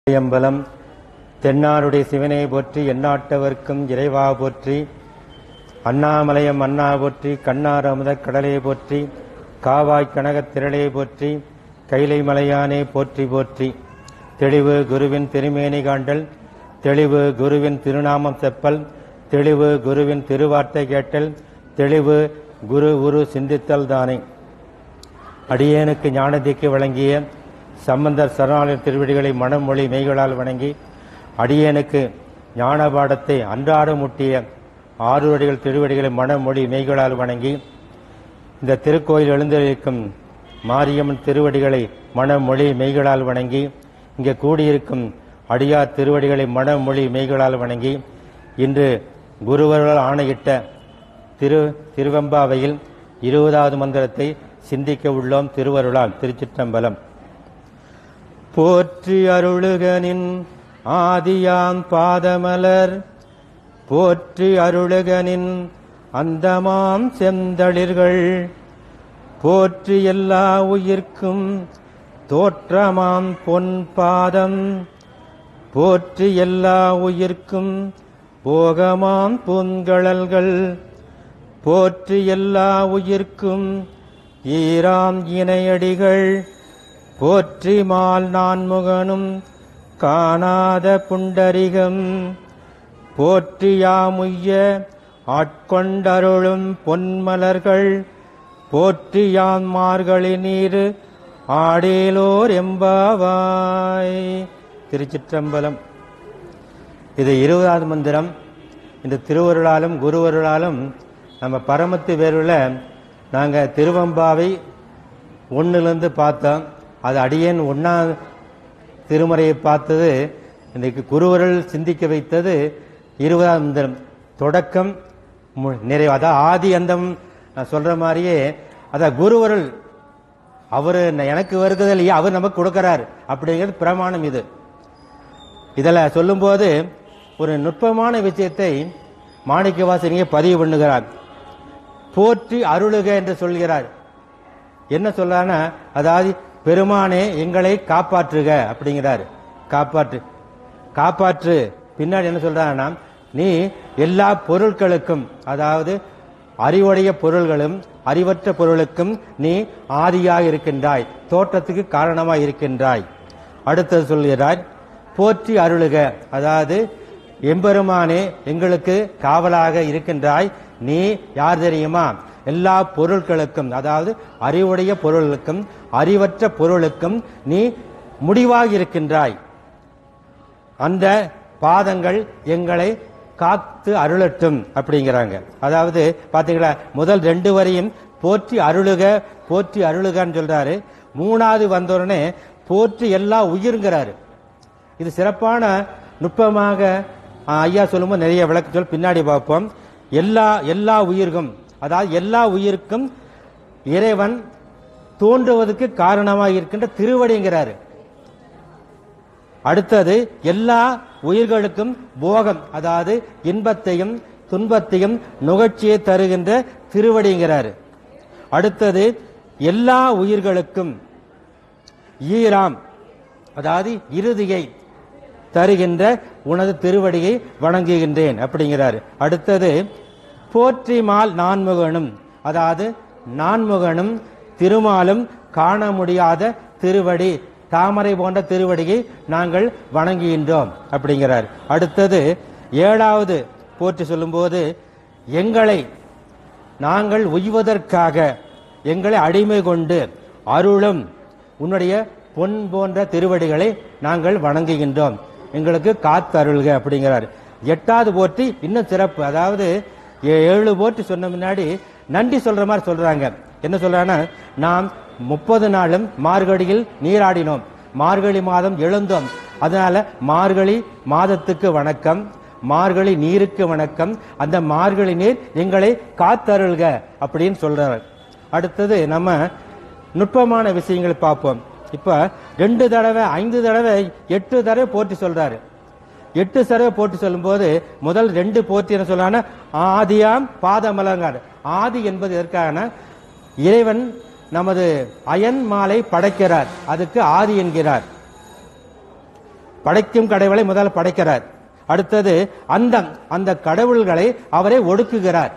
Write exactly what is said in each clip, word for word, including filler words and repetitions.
அம்பலம் தென்னாருடைய சிவனை போற்றி எந்நாட்டவர்க்கும் இறைவா போற்றி அண்ணாமலையம் அண்ணா போற்றி கண்ணார் அமுத கடலே போற்றி காவாய் கனகத் திரளே போற்றி கைலை மலையானே போற்றி போற்றி தெளிவு குருவின் திருமேனி காண்டல் தெளிவு குருவின் திருநாமம் செப்பல் தெளிவு குருவின் திருவார்த்தை கேட்டல் தெளிவு குரு உரு சிந்தித்தல் தானே. அடியேனுக்கு ஞானதிக்கு வழங்கிய சம்பந்தர் சரணாலய திருவடிகளை மனமொழி மெய்களால் வணங்கி அடியேனுக்கு ஞான பாடத்தை அன்றாடம் முட்டிய ஆறுவடிகள் திருவடிகளை மனமொழி மெய்களால் வணங்கி இந்த திருக்கோயில் எழுந்திருக்கும் மாரியம்மன் திருவடிகளை மனமொழி மெய்களால் வணங்கி இங்கே கூடியிருக்கும் அடியார் திருவடிகளை மனமொழி மெய்களால் வணங்கி இன்று குருவர்களால் ஆணையிட்ட திரு திருவெம்பாவையில் இருபதாவது மந்திரத்தை சிந்திக்க உள்ளோம். திருவருளால். திருச்சிற்றம்பலம். போற்றி அருளுகனின் ஆதியாம் பாதமலர் போற்றி அருளுகனின் அந்தமாம் செந்தளிர்கள் போற்றி எல்லா உயிர்க்கும் தோற்றமாம் பொன் பாதம் போற்றி எல்லா உயிர்க்கும் போகமாம் பூங்கழல்கள் போற்றி எல்லா உயிர்க்கும் ஈராம் இணையடிகள் போற்றி மால் நான்முகனும் காணாத புண்டரிகம் போற்றியாமுய்ய ஆட்கொண்டருளும் பொன்மலர்கள் போற்றியான் மார்கழி நீர் ஆடேலோர் எம்பாவாய். திருச்சிற்றம்பலம். இது இருபதாவது மந்திரம். இந்த திருவருளாலும் குருவருளாலும் நம்ம பரமத்து வேறுல நாங்கள் திருவம்பாவை ஒன்றுலேருந்து பார்த்தோம். அது அடியேன் ஒன்னா திருமுறையை பார்த்தது இன்றைக்கு குருவருள் சிந்திக்க வைத்தது இருபதாம் மந்திரம் தொடக்கம் நிறைவு. அதான் ஆதி அந்தம் நான் சொல்ற மாதிரியே அதான் குருவருள் அவர் எனக்கு வருகிறது இல்லையா, அவர் நமக்கு கொடுக்கிறார் அப்படிங்கிறது பிரமாணம். இது இதில் சொல்லும்போது ஒரு நுட்பமான விஷயத்தை மாணிக்கவாசகரே பதிவு பண்ணுகிறார். போற்றி அருளுக என்று சொல்கிறார். என்ன சொல்றாருன்னா, அதாவது பெருமானே எங்களை காப்பாற்றுக அப்படிங்கிறார். காப்பாற்று காப்பாற்று பின்னாடி என்ன சொல்றாருன்னா, நீ எல்லா பொருட்களுக்கும், அதாவது அறிவுடைய பொருள்களும் அறிவற்ற பொருளுக்கும் நீ ஆதியாக இருக்கின்றாய், தோற்றத்துக்கு காரணமாக இருக்கின்றாய். அடுத்தது சொல்கிறார், போற்றி அருளுக, அதாவது எம்பெருமானே எங்களுக்கு காவலாக இருக்கின்றாய். நீ யார் தெரியுமா? எல்லா பொருட்களுக்கும், அதாவது அறிவுடைய பொருளுக்கும் அறிவற்ற பொருளுக்கும் நீ முடிவாக இருக்கின்றாய். அந்த பாதங்கள் எங்களை காத்து அருளட்டும் அப்படிங்கிறாங்க. அதாவது பாத்தீங்களா, முதல் ரெண்டு வரையும் போற்றி அருளுக போற்றி அருளுகன்னு சொல்றாரு. மூணாவது வந்தோடனே போற்றி எல்லா உயிர்ங்கிறாரு. இது சிறப்பான நுட்பமாக ஐயா சொல்லும்போது நிறைய விளக்க சொல் பின்னாடி பார்ப்போம். எல்லா எல்லா உயிர்க்கும், அதாவது எல்லா உயிருக்கும் இறைவன் தோன்றுவதற்கு காரணமாக இருக்கின்ற திருவடிங்கிறாரு. அடுத்தது எல்லா உயிர்களுக்கும் போகம், அதாவது இன்பத்தையும் துன்பத்தையும் நுகர்ச்சியை தருகின்ற திருவடிங்கிறாரு. அடுத்தது எல்லா உயிர்களுக்கும் ஈராம், அதாவது இறுதியை தருகின்ற உனது திருவடியை வணங்குகின்றேன் அப்படிங்கிறார். அடுத்தது போற்றி மால் நான்முகனும், அதாவது நான்முகனும் திருமாலும் காண முடியாத திருவடி, தாமரை போன்ற திருவடியை நாங்கள் வணங்குகின்றோம் அப்படிங்கிறார். அடுத்தது ஏழாவது போற்றி சொல்லும்போது, எங்களை நாங்கள் உய்வதற்காக எங்களை அடிமை கொண்டு அருளும் உன்னுடைய பொன் போன்ற திருவடிகளை நாங்கள் வணங்குகின்றோம், எங்களுக்கு காத்தருள்க அப்படிங்கிறார். எட்டாவது போற்றி இன்னும் சிறப்பு, அதாவது ஏழு போற்றி சொன்ன முன்னாடி நன்றி சொல்ற மாதிரி சொல்றாங்க. என்ன சொல்றாங்கன்னா, நாம் முப்பது நாளும் மார்கழியில் நீராடினோம், மார்கழி மாதம் எழுந்தோம், அதனால மார்கழி மாதத்துக்கு வணக்கம், மார்கழி நீருக்கு வணக்கம், அந்த மார்கழி நீர் எங்களை காத்தருள்க அப்படின்னு சொல்றாரு. அடுத்தது நம்ம நுட்பமான விஷயங்கள் பார்ப்போம். இப்ப ரெண்டு தடவை ஐந்து தடவை எட்டு தடவை போற்றி சொல்றாரு. எட்டு தடவை போற்றி சொல்லும் போது முதல் ரெண்டு போற்றி என்ன சொல்றாங்க, ஆதியாம் பாதமலங்கார். ஆதி என்பது எதற்கான, இறைவன் நமது அயன் மாலை படைக்கிறார், அதுக்கு ஆதி என்கிறார். படைக்கும் கடவுளை முதல்ல படைக்கிறார். அடுத்தது அந்த அந்த கடவுள்களை அவரே ஒடுக்குகிறார்.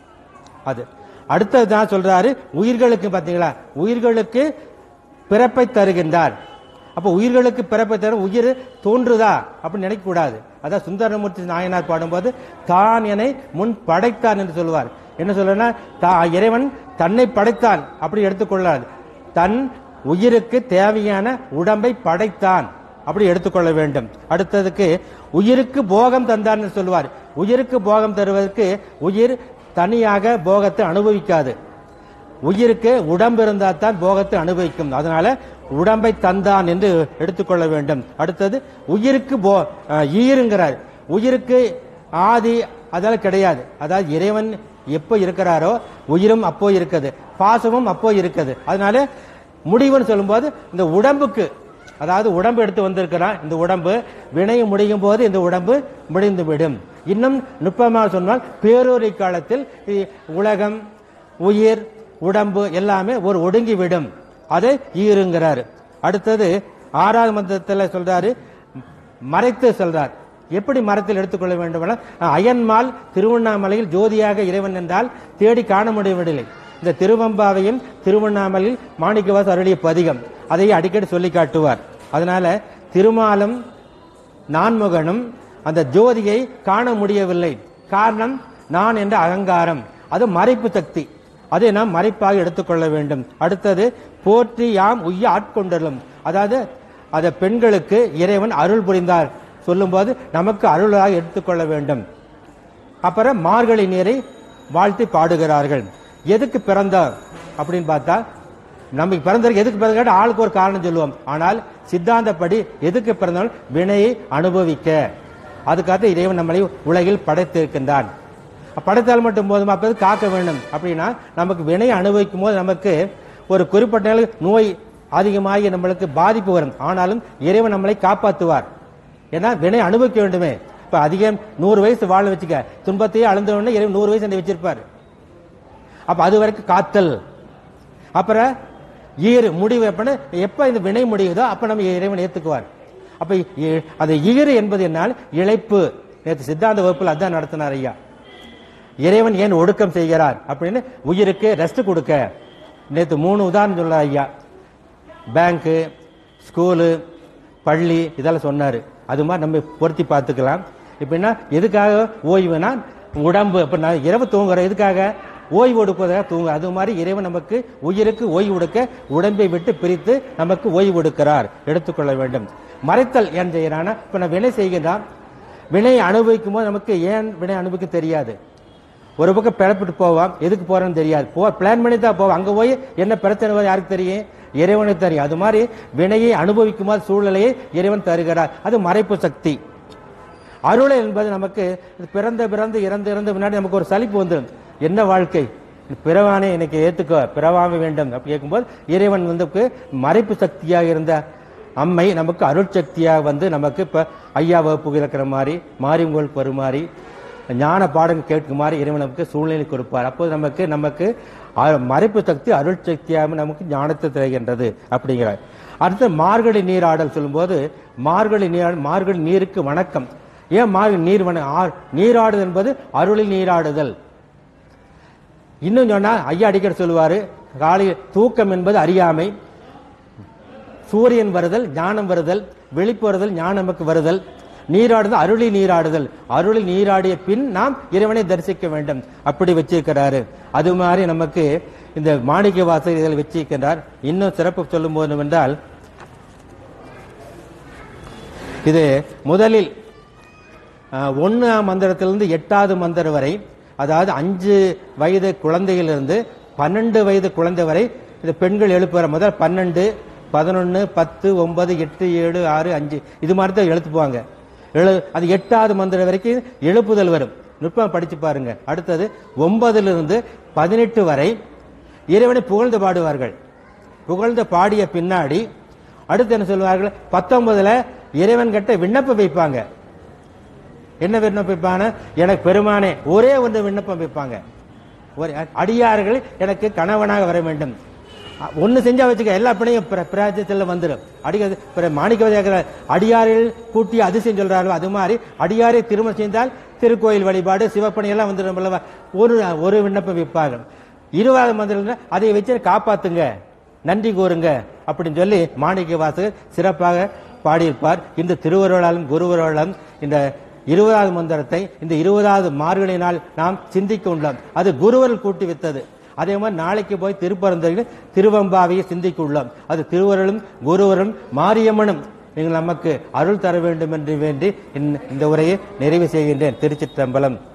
அது அடுத்ததுதான் சொல்றாரு உயிர்களுக்கு. பாத்தீங்களா, உயிர்களுக்கு பிறப்பை தருகின்றார். அப்ப உயிர்களுக்கு பிறப்பை தர உயிர் தோன்றுதா அப்படின்னு நினைக்க கூடாது. அதான் சுந்தரமூர்த்தி நாயனார் பாடும்போது தான் என்னை முன் படைத்தான் என்று சொல்லுவார். என்ன சொல்றா, இறைவன் தன்னை படைத்தான் அப்படி எடுத்துக்கொள்ளாது. தன் உயிருக்கு தேவையான உடம்பை படைத்தான் அப்படி எடுத்துக்கொள்ள வேண்டும். அடுத்ததுக்கு உயிருக்கு போகம் தந்தான் சொல்லுவார். உயிருக்கு போகம் தருவதற்கு உயிர் தனியாக போகத்தை அனுபவிக்காது. உயிருக்கு உடம்பு இருந்தால் தான் போகத்தை அனுபவிக்கும். அதனால உடம்பை தந்தான் என்று எடுத்துக்கொள்ள வேண்டும். அடுத்தது உயிருக்கு போ ஈருங்கிறார். உயிருக்கு ஆதி அதெல்லாம் கிடையாது. அதாவது இறைவன் எப்போ இருக்கிறாரோ உயிரும் அப்போ இருக்குது, பாசமும் அப்போ இருக்குது. அதனால முடிவுன்னு சொல்லும்போது இந்த உடம்புக்கு, அதாவது உடம்பு எடுத்து வந்திருக்கிறான். இந்த உடம்பு வினையை முடியும் போது இந்த உடம்பு முடிந்து விடும். இன்னும் நுட்பமாக சொன்னால் பேரூரை காலத்தில் உலகம், உயிர், உடம்பு எல்லாமே ஒரு ஒடுங்கி விடும். அதை ஈருங்கிறார். அடுத்தது ஆறாவது மந்திரத்தில் சொல்றாரு மறைத்து சொல்றார். எப்படி மரத்தில் எடுத்துக்கொள்ள வேண்டும்? அயன்மால் திருவண்ணாமலையில் ஜோதியாக இறைவன் என்றால் தேடி காண முடியவில்லை. இந்த திருவம்பாவையும் திருவண்ணாமலையில் மாணிக்கவாசர் அருளிய பதிகம் அதையே அடிக்கடி சொல்லி காட்டுவார். அதனால திருமாலும் நான்முகனும் அந்த ஜோதியை காண முடியவில்லை. காரணம் நான் என்ற அகங்காரம், அது மறைப்பு சக்தி. அதை நாம் மறைப்பாக எடுத்துக்கொள்ள வேண்டும். அடுத்தது போற்றி யாம் உய்ய ஆட்கொண்டலும், அதாவது அந்த பெண்களுக்கு இறைவன் அருள் புரிந்தார் சொல்லும்போது நமக்கு அருளாக எடுத்துக்கொள்ள வேண்டும். அப்புறம் மார்கழி நீரை வாழ்த்தி பாடுகிறார்கள். எதுக்கு பிறந்தார் அப்படின்னு பார்த்தா, நமக்கு பிறந்ததுக்கு எதுக்கு பிறந்த ஆளுக்கு ஒரு காரணம் சொல்லுவோம். ஆனால் சித்தாந்தப்படி எதுக்கு பிறந்தாலும் வினையை அனுபவிக்க, அதுக்காக இறைவன் நம்மளை உலகில் படைத்திருக்கின்றான். படைத்தால் மட்டும் போதுமா, அப்போது காக்க வேண்டும். அப்படின்னா நமக்கு வினையை அனுபவிக்கும் போது நமக்கு ஒரு குறிப்பிட்ட நோய் அதிகமாகி நம்மளுக்கு பாதிப்பு வரும். ஆனாலும் இறைவன் நம்மளை காப்பாற்றுவார். ஏன்னா வினை அனுபவிக்க வேண்டுமே. இப்ப அதிகம் நூறு வயசு வாழ வச்சுக்க, துன்பத்தையே அழுந்தவொடனே இறைவன் நூறு வயசு என்னை வச்சிருப்பார். அப்ப அது வரைக்கும் காத்தல். அப்புறம் ஈறு முடிவு எப்ப எப்ப இந்த வினை முடியுதோ அப்ப நம்ம இறைவன் ஏத்துக்குவார். அப்ப அந்த ஈறு என்பது என்னால் இழைப்பு. நேற்று சித்தாந்த வகுப்பில் அதான் நடத்தினார் ஐயா. இறைவன் ஏன் ஒடுக்கம் செய்கிறார் அப்படின்னு உயிருக்கு ரெஸ்ட் கொடுக்க. நேற்று மூணு உதாரணம் சொல்ல ஐயா. பேங்கு, ஸ்கூலு, பள்ளி இதெல்லாம் சொன்னாரு. அது மாதிரி நம்ம பொருத்தி பார்த்துக்கலாம். இப்படின்னா எதுக்காக ஓய்வுனா உடம்பு. இப்ப நான் இரவு தூங்குறேன் எதுக்காக? ஓய்வு கொடுப்பதாக தூங்க. அது மாதிரி இறைவன் நமக்கு உயிருக்கு ஓய்வு கொடுக்க உடம்பை விட்டு பிரித்து நமக்கு ஓய்வு கொடுக்கிறார், எடுத்துக்கொள்ள வேண்டும். மறைத்தல் ஏன் செய்யறானா, இப்ப நான் வினை செய்கிறான். வினை அனுபவிக்கும் போது நமக்கு ஏன் வினை அனுபவிக்க தெரியாது. ஒரு பக்கம் பிறப்பிட்டு போவான், எதுக்கு போறேன்னு தெரியாது. போ பிளான் பண்ணி தான் போவான். அங்க போய் என்ன பிரச்சனை யாருக்கு தெரியும்? இறைவனுக்கு தெரியும். அது மாதிரி வினையை அனுபவிக்கும் போது சூழ்நிலையை இறைவன் தருகிறார். அது மறைப்பு சக்தி. அருளை என்பது நமக்கு பிறந்த பிறந்து இறந்து இறந்து முன்னாடி நமக்கு ஒரு சலிப்பு வந்துடும். என்ன வாழ்க்கை, பிறவானே எனக்கு ஏத்துக்க, பிறவாம வேண்டும் அப்படி கேட்கும்போது இறைவன் வந்து மறைப்பு சக்தியாக இருந்த அம்மை நமக்கு அருள் சக்தியாக வந்து நமக்கு இப்ப ஐயா வகுப்பு இருக்கிற மாதிரி மாரிங்கோல் பெருமாறி ஞான பாடம் கேட்கும் மாதிரி இறைவன் நமக்கு சூழ்நிலை கொடுப்பார். அப்போது நமக்கு நமக்கு மறைப்பு சக்தி அருள் சக்தியாக நமக்கு ஞானத்தை தருகின்றது அப்படிங்கிறார். அடுத்து மார்கழி நீராடல் சொல்லும்போது மார்கழி நீர் மார்கழி நீருக்கு வணக்கம். ஏன் மார்கழி நீர் நீராடுதல் என்பது அருளில் நீராடுதல். இன்னும் சொன்னா ஐயா அடிக்கடி சொல்லுவாரு, காலையில் தூக்கம் என்பது அறியாமை, சூரியன் வருதல் ஞானம் வருதல், வெளிப்பு வருதல் ஞானம் நமக்கு வருதல், நீராடுதல் அருளி நீராடுதல். அருளில் நீராடிய பின் நாம் இறைவனை தரிசிக்க வேண்டும் அப்படி வச்சிருக்கிறாரு. அது மாதிரி நமக்கு இந்த மாணிக்க வாசகர் இதில் வச்சிருக்கிறார். இன்னும் சிறப்பு சொல்லும் போது என்றால், இது முதலில் ஒன்னாம் மந்திரத்திலிருந்து எட்டாவது மந்திரம் வரை, அதாவது அஞ்சு வயது குழந்தையிலிருந்து பன்னெண்டு வயது குழந்தை வரை இந்த பெண்கள் எழுப்புற முதல் பன்னெண்டு பதினொன்னு பத்து ஒன்பது எட்டு ஏழு ஆறு அஞ்சு இது மாதிரி தான் எழுத்துப்பாங்க. எழு அது எட்டாவது மந்திரம் வரைக்கும் எழுப்புதல் வரும். நுட்பம் படிச்சு பாருங்க. அடுத்தது ஒன்பதுல இருந்து பதினெட்டு வரை இறைவனை புகழ்ந்து பாடுவார்கள். புகழ்ந்து பாடிய பின்னாடி அடுத்து என்ன சொல்லுவார்கள், பத்தொன்பதுல இறைவன் கிட்ட விண்ணப்பம் வைப்பாங்க. என்ன விண்ணப்பம் வைப்பாங்க? எனக்கு பெருமானே ஒரே ஒன்று விண்ணப்பம் வைப்பாங்க. ஒரு அடியார்கள் எனக்கு கணவனாக வர வேண்டும். ஒன்னு செஞ்சா வச்சுக்க எல்லா பிணையும் பிராஜ்யத்தில் வந்துடும். அடிக்க மாணிக்க அடியாரில் கூட்டி அதிசயம் சொல்றாரு. அது மாதிரி அடியாரை திருமணம் செய்தால் திருக்கோயில் வழிபாடு சிவப்பணி எல்லாம் வந்துடும். ஒரு ஒரு விண்ணப்பம் வைப்பார்கள். இருபதாவது மந்திரம் அதை வச்சு காப்பாத்துங்க, நன்றி கூறுங்க அப்படின்னு சொல்லி மாணிக்க வாசகர் சிறப்பாக பாடியிருப்பார். இந்த திருவருளாலும் குருவருளாலும் இந்த இருபதாவது மந்திரத்தை இந்த இருபதாவது மார்கழி நாள் நாம் சிந்திக்க உள்ளோம். அது குருவருள் கூட்டி வைத்தது. அதே மாதிரி நாளைக்கு போய் திருப்பரந்தரில் திருவம்பாவையை சிந்திக்க உள்ளோம். அது திருவருளும் குருவரும் மாரியம்மனும் நீங்கள் நமக்கு அருள் தர வேண்டும் என்று வேண்டி இந்த உரையை நிறைவு செய்கின்றேன். திருச்சிற்றம்பலம்.